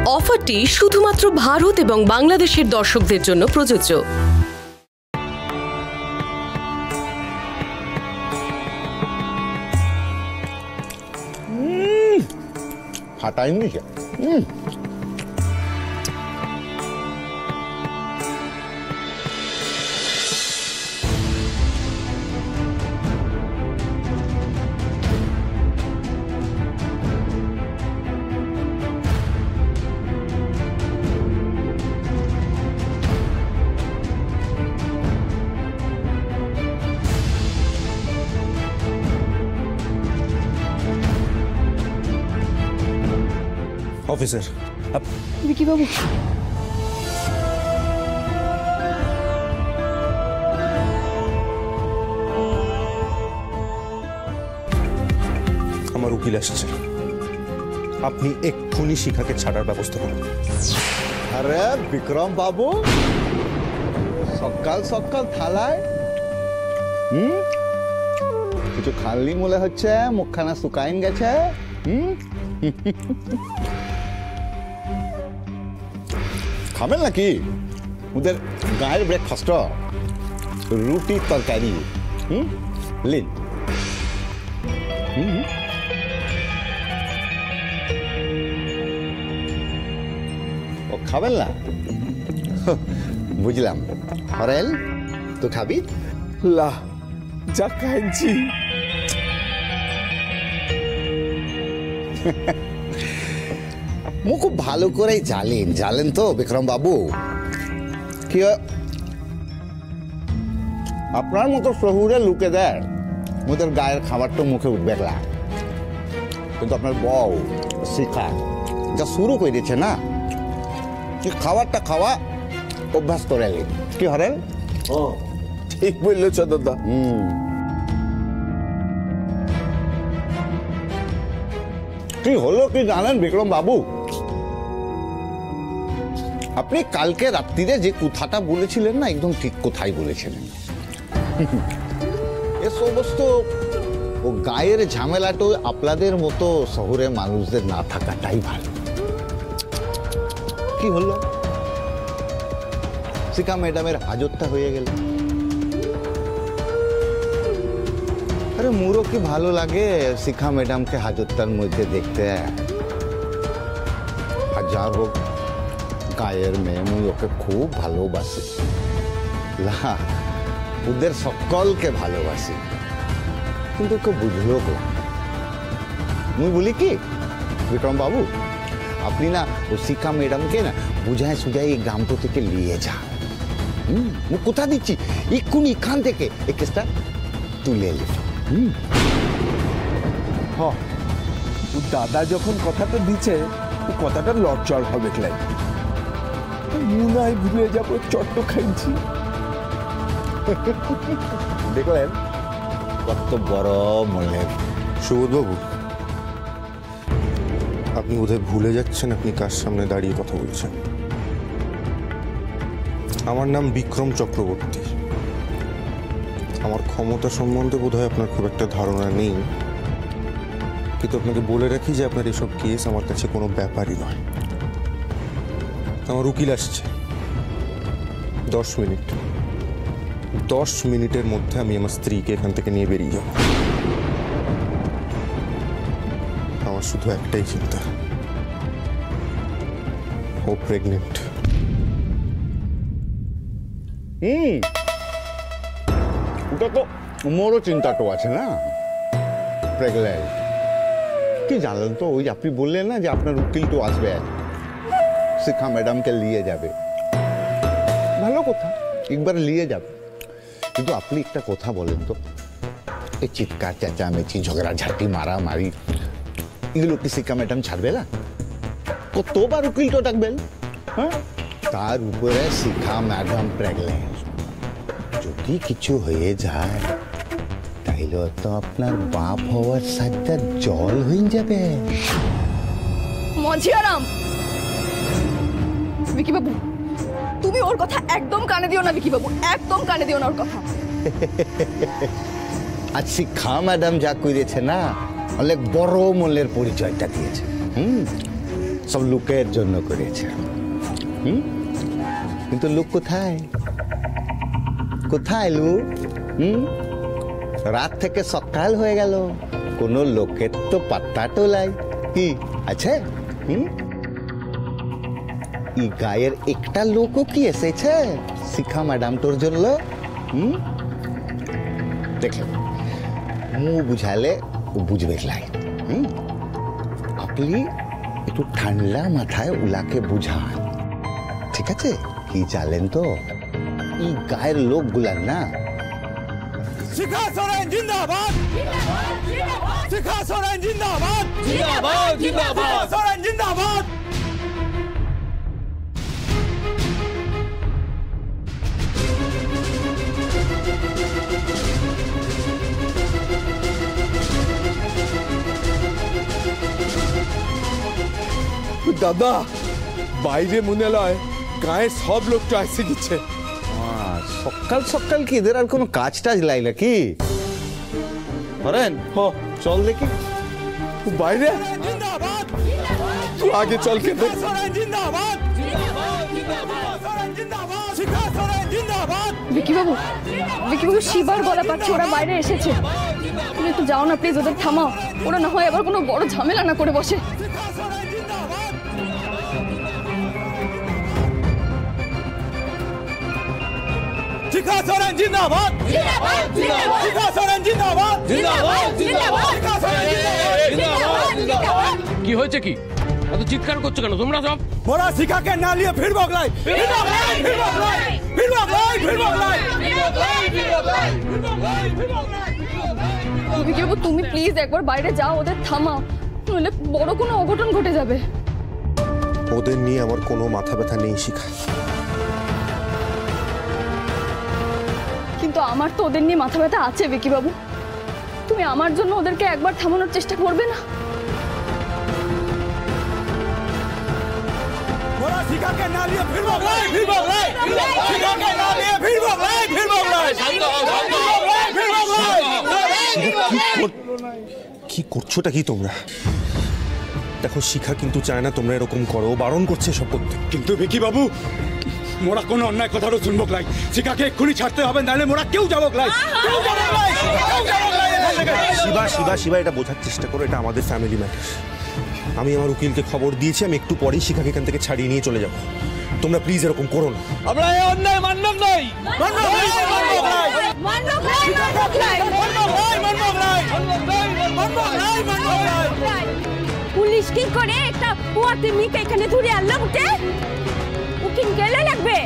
অফারটি শুধুমাত্র ভারত এবং বাংলাদেশের দর্শকদের জন্য প্রযোজ্য। ফাটাইনি অফিসার বিকি বাবু, আমার উকিল আসছে, আপনি এক্ষুনি শিখাকে ছাড়ার ব্যবস্থা করুন। আরে বিক্রম বাবু, সকাল সকাল থালায় কিছু খালি মনে হচ্ছে, মুখখানা শুকাইন গেছে। খাবেন নাকি ওদের গায়ের ব্রেকফাস্ট? রুটি তরকারি লিন। ও খাবেন না? বুঝলাম। হরেল তো খাবি? লা যা খাইছি। মুখ খুব ভালো করেই জানেন তো বিক্রম বাবু। কি আপনার মতো শহুরে লোকেদের ওদের গায়ের খাবারটা মুখে উঠবে না, কিন্তু আপনার বউ শিখা যা শুরু করে দিয়েছে না, কি খাবারটা খাওয়া অভ্যাস করে এলেন। কি হরেন? ও ঠিক বললেছ দাদা। কি হলো কি জানেন বিক্রম বাবু? আপনি কালকে রাত্রিরে যে কথাটা বলেছিলেন না, একদম ঠিক কথাই বলেছিলেন। এ সমস্ত ও গায়ের ঝামেলাটা আপনাদের মতো শহরে মানুষদের না থাকাটাই ভালো। কি হলো? শিখা ম্যাডামের হাজতটা হয়ে গেল। আরে মুরো কি ভালো লাগে শিখা ম্যাডামকে হাজতটার মধ্যে দেখতে। হাজার হোক গায়ের মেয়ে, মুই ওকে খুব ভালোবাসি, ওদের সকলকে ভালোবাসি, কিন্তু ওকে বুঝলো গো। মুই বলি কি বিক্রম বাবু, আপনি না ও শিখা ম্যাডামকে না বুঝায় সুঝায় এই গ্রামটো থেকে নিয়ে যান। মুই কোথা দিচ্ছি, এক্ষুনি এখান থেকে এই কেসটা তুলে এলি। ও দাদা যখন কথাটা দিচ্ছে, ও কথাটা লড়চড় হবে ক্লাই। মুনায় ভুলে যাবো, চট্ট খাইছি। দেখলেন কত বড় মনের। সুবোধবাবু, আপনি বোধহয় ভুলে যাচ্ছেন আপনি কার সামনে দাঁড়িয়ে কথা বলছেন। আমার নাম বিক্রম চক্রবর্তী। আমার ক্ষমতা সম্বন্ধে বোধহয় আপনার খুব একটা ধারণা নেই, কিন্তু আপনাকে বলে রাখি যে আপনার এসব কেস আমার কাছে কোনো ব্যাপারই নয়। আমার উকিল আসছে 10 মিনিট। 10 মিনিটের মধ্যে আমি আমার স্ত্রীকে এখান থেকে নিয়ে বেরিয়ে যাব। আমার শুধু একটাই চিন্তা, ও প্রেগনেন্ট। ওটা তো মোরও চিন্তা তো আছে না, প্রেগনেন্ট। কি জানলেন তো, ওই আপনি বললেন না যে আপনার উকিল তো আসবে, শিখা ম্যাডামকে নিয়ে যাবে। ভালো কথা, একবার নিয়ে যাবে, কিন্তু আপনি একটা কথা বলেন তো, এই চিৎকার চেঁচামেচি ঝগড়াঝাটি মারামারি এগুলো কি শিখা ম্যাডাম ছাড়বে না? কতবার উকিল তো ডাকবেন। হ্যাঁ, তার উপরে শিখা ম্যাডাম প্রেগনেন্ট, যদি কিছু হয়ে যায় তাইলে তো আপনার বাপ হওয়ার সাথে জল হয়ে যাবে। মজিয়ারাম, বিকি বাবু, তুমি ওর কথা একদম কানে দিও না। বিকি বাবু, একদম কানে দিও না ওর কথা। আজ শিখা ম্যাডাম যা করেছে না, অনেক বড় মূল্যের পরিচয়টা দিয়েছে। সব লোকের জন্য করেছে। কিন্তু লোক কোথায় কোথায় লোক? রাত থেকে সকাল হয়ে গেল, কোনো লোকের তো পাত্তা টোলাই কি আছে? এই গায়ের একটা লোকও কি এসেছে শিখা ম্যাডাম তোর জন্য? দেখলে মু বুঝালে ও বুঝবে লাই। আপনি একটু ঠান্ডা মাথায় উলাকে বুঝান, ঠিক আছে? কি জানেন তো এই গায়ের লোকগুলার না, শিখা সোরেন জিন্দাবাদ, শিখা সোরেন জিন্দাবাদ, জিন্দাবাদ সোরেন জিন্দাবাদ। দাদা বাইরে মনে লয় গায়ে সব লোকটা এসে গেছে। সকাল সকাল কি এদের আর কোনো কাজ টাজ লাই নাকি? হরেন চল দেখি বাইরে। তুই আগে চল কে দেখ। বিকি বাবু শিবার গলা পাচ্ছে, ওরা বাইরে এসেছে। তুমি একটু যাও না প্লিজ, ওদের থামাও। ওরা না হয় আবার কোনো বড় ঝামেলা না করে বসে। শিখা সোরেন জিন্দাবাদ, শিখা সোরেন জিন্দাবাদ, শিখা সোরেন জিন্দাবাদ। কি হয়েছে? কি এত চিৎকার করছো কেন তোমরা সব? মোরা শিখাকে না নিয়ে ফির বগলাই, বিকি বাবু তুমি প্লিজ একবার বাইরে যাও, ওদের থামাও, নইলে বড় কোনো অঘটন ঘটে যাবে। ওদের নিয়ে আমার কোনো মাথা ব্যথা নেই শিখা। কিন্তু আমার তো ওদের নিয়ে মাথা ব্যথা আছে বিকি বাবু। তুমি আমার জন্য ওদেরকে একবার থামানোর চেষ্টা করবে না? মোরা শিখাকে না নিয়ে ফির বগলাই, শিখাকে না নিয়ে ফির বগলাই। কি করছোটা কি তোমরা? দেখো শিখা কিন্তু চায় না তোমরা এরকম করো, বারণ করছে সব করতে। কিন্তু বিকি বাবু মোরা কোনো অন্যায় কথারও শুনবো লাই। শিখাকে এক্ষুনি ছাড়তে হবে, নাহলে মোরা কেউ যাবো লাই। শিবা শিবা শিবা এটা বোঝার চেষ্টা করো, এটা আমাদের ফ্যামিলি ম্যাটার। আমি আমার উকিলকে খবর দিয়েছি, আমি একটু পরেই শিখাকে এখান থেকে ছাড়িয়ে নিয়ে চলে যাবো। তোমরা প্লিজ এরকম করো না। আমরা এই অন্যায় মানব নই। পুলিশ কি করে একটা পুয়াতে মিকে এখানে ধরে আনলো? উঠে উকিল গেলে লাগবে।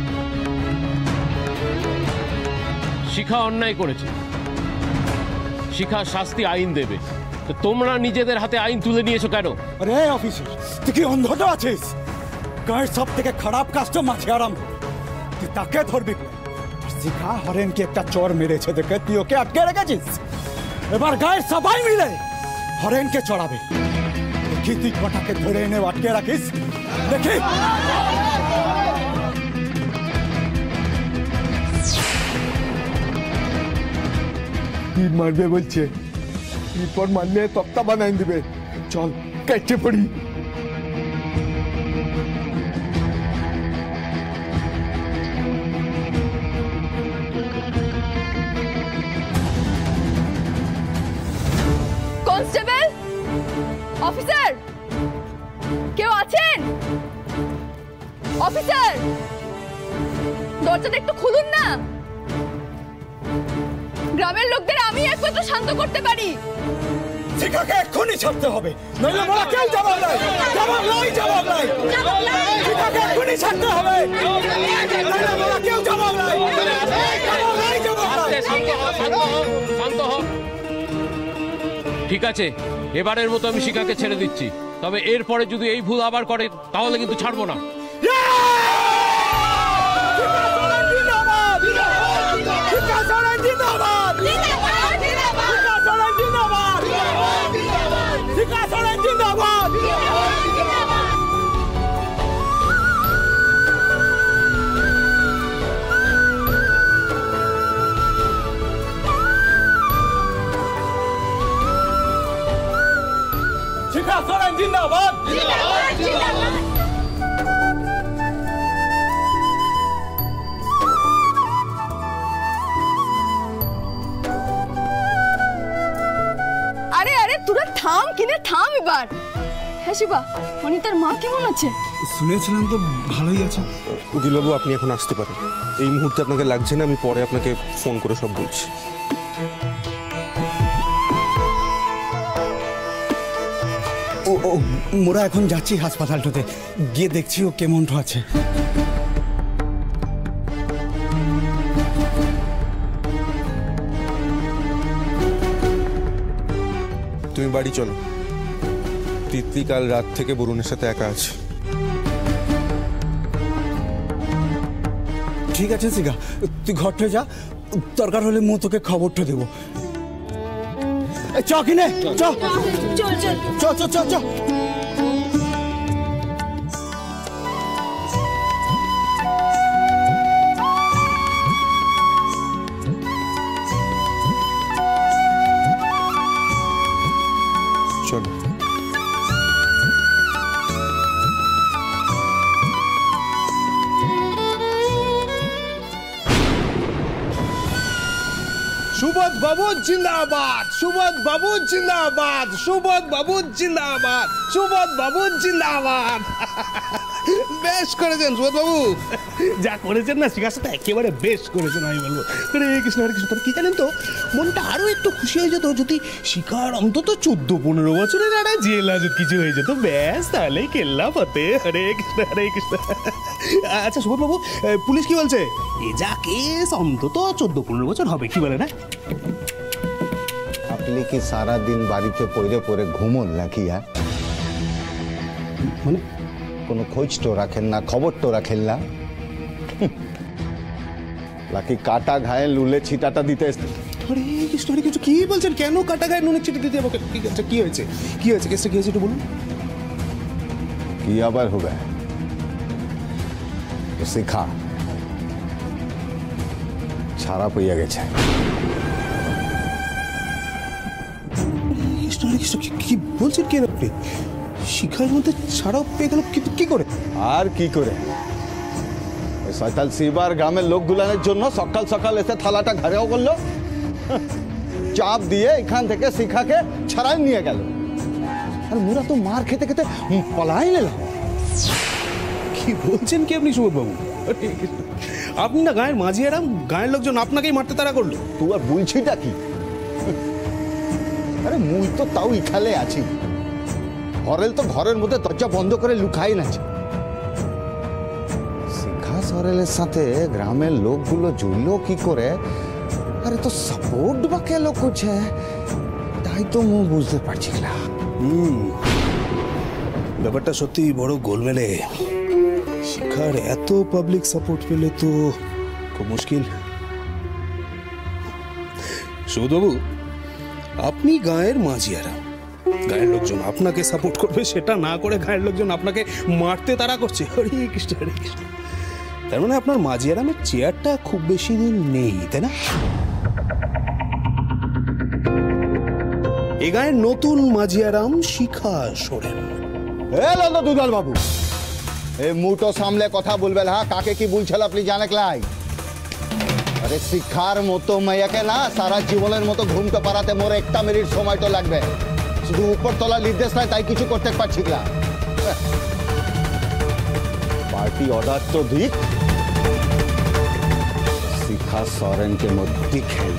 শিখা অন্যায় করেছে, শিখা শাস্তি আইন দেবে। তো তোমরা নিজেদের হাতে আইন তুলে নিয়েছো কেন? আরে অফিসার তুই কি অন্ধটা আছিস? গায়ের সব থেকে খারাপ কাজটা মাঝে আরাম, তুই তাকে ধরবি। শিখা হরেনকে একটা চর মেরেছে দেখে তুই ওকে আটকে রেখেছিস। এবার গায়ের সবাই মিলে হরেনকে চড়াবে। দেখি তুই কটাকে ধরে এনে আটকে রাখিস, দেখি। মারবে বলছে, এরপর মারলে তক্তা বানাই দিবে। চল কেটে পড়ি। কনস্টেবল, অফিসার, কেউ আছেন? অফিসার দরজাটা একটু খুলুন না। গ্রামের লোকদের আমি একমাত্র শান্ত করতে পারি। শিখাকে এক্ষুনি ছাড়তে হবে, নইলে মোরা কেউ জবাব নাই। শিখাকে এক্ষুনি ছাড়তে হবে, নইলে মোরা কেউ জবাব নাই। শান্ত হ। ঠিক আছে, এবারের মতো আমি শিখাকে ছেড়ে দিচ্ছি, তবে এরপরে যদি এই ভুল আবার করে তাহলে কিন্তু ছাড়বো না। জিন্দাবাদ, জিন্দাবাদ, জিন্দাবাদ। আরে থাম এবার। হ্যাঁ শিবা, অনিতার মা কেমন আছে? শুনেছিলাম তো ভালোই আছে। উকিলবাবু আপনি এখন আসতে পারেন, এই মুহূর্তে আপনাকে লাগছে না, আমি পরে আপনাকে ফোন করে সব বলছি। ও মোরা এখন যাচ্ছি হাসপাতালটাতে, গিয়ে দেখছি ও কেমন আছে। তুমি বাড়ি চলো, তিতলি কাল রাত থেকে বরুণের সাথে একা আছে। ঠিক আছে শিখা, তুই ঘরটা যা, দরকার হলে মু তোকে খবরটা দেবো। চ কিনে চ চ চ চ চ। চলো। সুবোধ বাবু জিন্দাবাদ, সুবোধ বাবু জিন্দাবাদ, সুবোধ বাবু জিন্দাবাদ, সুবোধ বাবু জিন্দাবাদ। বেশ করেছেন সুবোধ বাবু, যা করেছেন না শিখার সাথে একেবারে বেশ করেছেন আমি বলবো। হরে কৃষ্ণ হরে কৃষ্ণ। তবে কি জানেন তো, মনটা আরো একটু খুশি হয়ে যেত যদি শিখার অন্তত 14-15 বছরের একটা জেল হাজত কিছু হয়ে যেত, ব্যাস তাহলেই কেল্লা ফতে। হরে কৃষ্ণ হরে কৃষ্ণ। আচ্ছা সুবোধ বাবু, পুলিশ কি বলছে? এ যা কেস অন্তত 14-15 বছর হবে, কি বলে না? আপনি কি সারা দিন বাড়িতে পড়ে পড়ে ঘুমন নাকি? মানে কোনো খোঁজ তো রাখেন না, খবর তো রাখেন না। নাকি কাটা ঘায়ে লুলে ছিটাটা দিতে এসেছেন? আরে কৃষ্ণ হরে কৃষ্ণ, কি বলছেন? কেন কাটা গায়ে নুনের ছিটে দিতে যাবো? কি হয়েছে? কি হয়েছে? কেসটা কি হয়েছে একটু বলুন। কি আবার হবে? শিখা ছাড়া পেয়ে গেছে। কৃষ্ণ হরে কৃষ্ণ, কি বলছেন? কে আপনি? শিখার মধ্যে ছাড়াও পেয়ে গেল? কিন্তু কি করে? আর কি করে? ওই শয়তান শিবার গ্রামের লোকগুলানের জন্য সকাল সকাল এসে থালাটা ঘরেও করলো, চাপ দিয়ে এখান থেকে শিখাকে ছাড়াই নিয়ে গেল। আর মোরা তো মার খেতে খেতে পলাই নিলাম। কি বলছেন কি আপনি সুবোধ বাবু? আপনি না গায়ের মাঝি এরাম, গায়ের লোকজন আপনাকেই মারতে তারা করলো। তুই আর বলছিটা কি? আরে মুই তো তাও ইখালে আছি, হরেল তো ঘরের মধ্যে দরজা বন্ধ করে লুকাই নাছে। শিখা সরেলের সাথে গ্রামের লোকগুলো জুড়লো কি করে? আরে তো সাপোর্ট বা কে লোক করছে, তাই তো মু বুঝতে পারছি না। ব্যাপারটা সত্যি বড় গোলমেলে। শিখার এত পাবলিক সাপোর্ট পেলে তো খুব মুশকিল। সুবোধবাবু, আপনি গায়ের মাঝিয়ারা, গায়ের লোকজন আপনাকে সাপোর্ট করবে সেটা না করে গায়ের লোকজন আপনাকে মারতে তারা করছে। হরে কৃষ্ণ হরে কৃষ্ণ। তার মানে আপনার মাঝিয়ারামের চেয়ারটা খুব বেশি দিন নেই, তাই না? এ গায়ের নতুন মাঝিয়ারাম শিখা সোরেন। দুলাল বাবু, এই মুটো সামলে কথা বলবেন। হ্যাঁ, কাকে কি বলছিল আপনি জানে ক্লাই? আরে শিক্ষার মতো মেয়েকে না সারা জীবনের মতো ঘুমতে পারাতে মোর একটা মিনিট সময় তো লাগবে। শুধু উপর তলা নির্দেশ নাই তাই কিছু করতে পারছি না। পার্টি অর্ডার তো দিক, শিখা সরেনকে মধ্যে খেলি।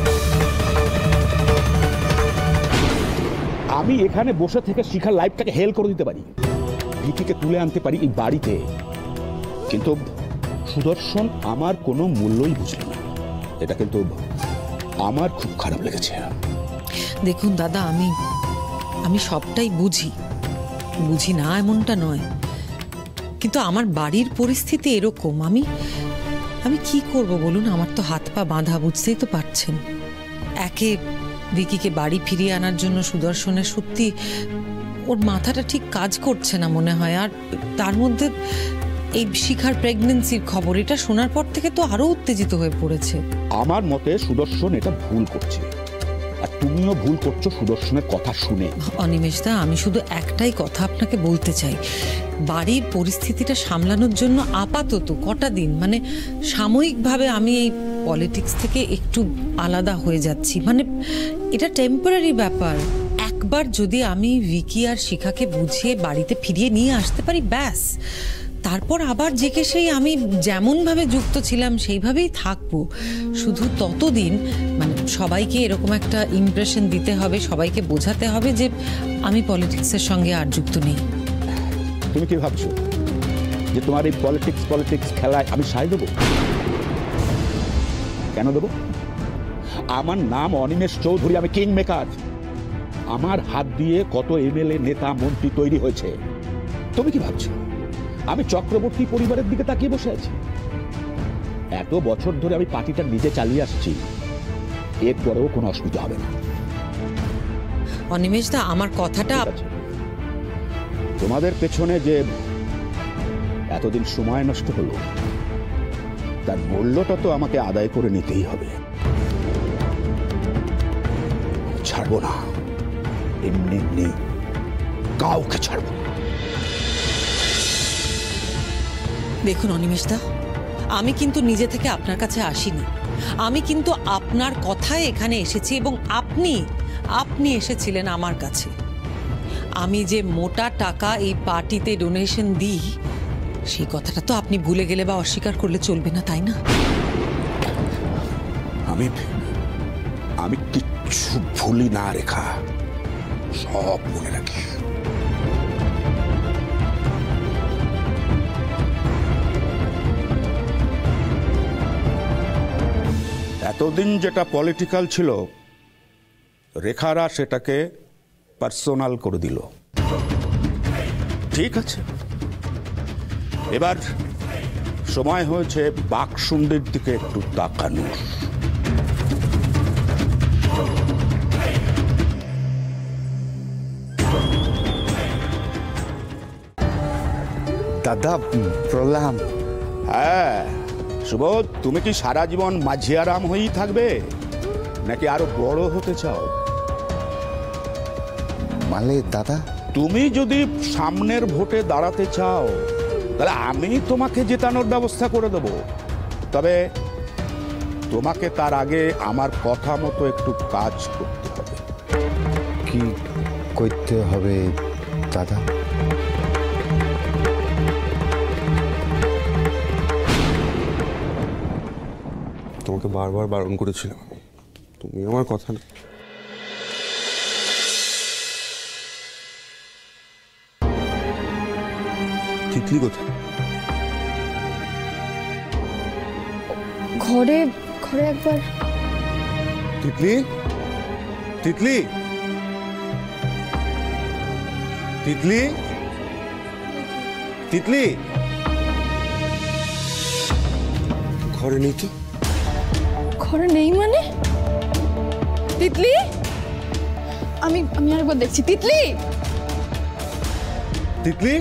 আমি এখানে বসে থেকে শিখার লাইফটাকে হেল করে দিতে পারি, ভিকিকে তুলে আনতে পারি এই বাড়িতে, কিন্তু সুদর্শন আমার কোনো মূল্যই বুঝল না। এটা কিন্তু আমার খুব খারাপ লেগেছে। দেখুন দাদা, আমি সবটাই বুঝি না এমনটা নয়, কিন্তু আমার বাড়ির পরিস্থিতি এরকম। আমি কি করব বলুন? আমার তো হাত পা বাঁধা, বুঝতেই তো পারছেন। একে ভিকিকে বাড়ি ফিরিয়ে আনার জন্য সুদর্শনের সত্যি ওর মাথাটা ঠিক কাজ করছে না মনে হয়। আর তার মধ্যে এই শিখার প্রেগন্যান্সির খবর, এটা শোনার পর থেকে তো আরো উত্তেজিত হয়ে পড়েছে। আমার মতে সুদর্শন এটা ভুল করছে, আর তুমিও ভুল করছো সুদর্শনের কথা শুনে। অনিমেষ দা, আমি শুধু একটাই কথা আপনাকে বলতে চাই, বাড়ির পরিস্থিতিটা সামলানোর জন্য আপাতত কটা দিন, মানে সাময়িকভাবে আমি এই পলিটিক্স থেকে একটু আলাদা হয়ে যাচ্ছি। মানে এটা টেম্পোরারি ব্যাপার, 1 একবার যদি আমি ভিকি আর শিখাকে বুঝিয়ে বাড়িতে ফিরিয়ে নিয়ে আসতে পারি, ব্যাস, তারপর আবার জেকে সেই আমি যেমন ভাবে যুক্ত ছিলাম সেইভাবেই থাকবো। শুধু ততদিন মানে সবাইকে এরকম একটা ইমপ্রেশন দিতে হবে, সবাইকে বোঝাতে হবে যে আমি পলিটিক্সের সঙ্গে আর যুক্ত নেই। তুমি কি ভাবছো যে তোমার এই পলিটিক্স খেলায় আমি সায় দেবো? কেন দেবো? আমার নাম অনিমেষ চৌধুরী, আমি কিং মেকার। আমার হাত দিয়ে কত এমএলএ, নেতা, মন্ত্রী তৈরি হয়েছে। তুমি কি ভাবছো আমি চক্রবর্তী পরিবারের দিকে তাকিয়ে বসে আছি? এত বছর ধরে আমি পার্টিটা নিজে চালিয়ে আসছি, এরপরেও কোনো অসুবিধা হবে না। অনিমেষ দা, আমার কথাটা তোমাদের পেছনে যে এতদিন সময় নষ্ট হলো তার মূল্যটা তো আমাকে আদায় করে নিতেই হবে। ছাড়বো না, এমনি এমনি কাউকে ছাড়বো। দেখুন অনিমেষ দা, আমি কিন্তু নিজে থেকে আপনার কাছে আসিনি। আমি কিন্তু আপনার কথায় এখানে এসেছি এবং আপনি এসেছিলেন আমার কাছে। আমি যে মোটা টাকা এই পার্টিতে ডোনেশন দিই সেই কথাটা তো আপনি ভুলে গেলে বা অস্বীকার করলে চলবে না, তাই না? আমি কিচ্ছু ভুলি না রেখা, সব মনে রাখি। এতদিন যেটা পলিটিক্যাল ছিল, রেখারা সেটাকে পার্সোনাল করে দিল। ঠিক আছে, এবার সময় হয়েছে বাকশুন্ডির দিকে একটু তাকানোর। দাদা প্রণাম। হ্যাঁ সুবোধ, তুমি কি সারা জীবন মাঝিয়ারাম হয়েই থাকবে নাকি আরো বড় হতে চাও? মানে দাদা, তুমি যদি সামনের ভোটে দাঁড়াতে চাও তাহলে আমি তোমাকে জেতানোর ব্যবস্থা করে দেব, তবে তোমাকে তার আগে আমার কথা মতো একটু কাজ করতে হবে। কি করতে হবে দাদা? তোমাকে বারবার বারণ করেছিলাম, তুমি আমার কথা না। তিতলি কোথায়? ঘরে একবার। তিতলি, তিতলি, তিতলি, তিতলি, ঘরে নেই তো? ঘরে নেই মানে? তিতলি, আমি আরেকবার দেখছি। তিতলি, তিতলি,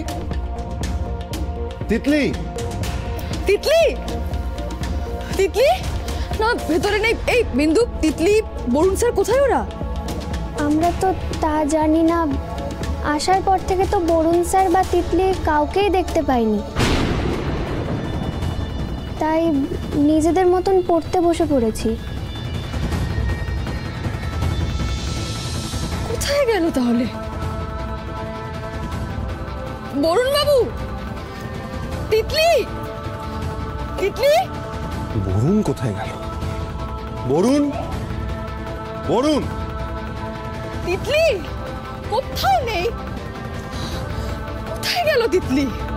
তিতলি, তিতলি, তিতলি, না ভেতরে নেই। এই বিন্দু, তিতলি, বরুণ স্যার কোথায় ওরা? আমরা তো তা জানি না, আসার পর থেকে তো বরুণ স্যার বা তিতলি কাউকেই দেখতে পাইনি, তাই নিজেদের মতন পড়তে বসে পড়েছি। কোথায় গেল তাহলে বরুণ বাবু? তিতলি, তিতলি, বরুণ কোথায় গেল? বরুণ, বরুণ, তিতলি কোথাও নেই। কোথায় গেল তিতলি?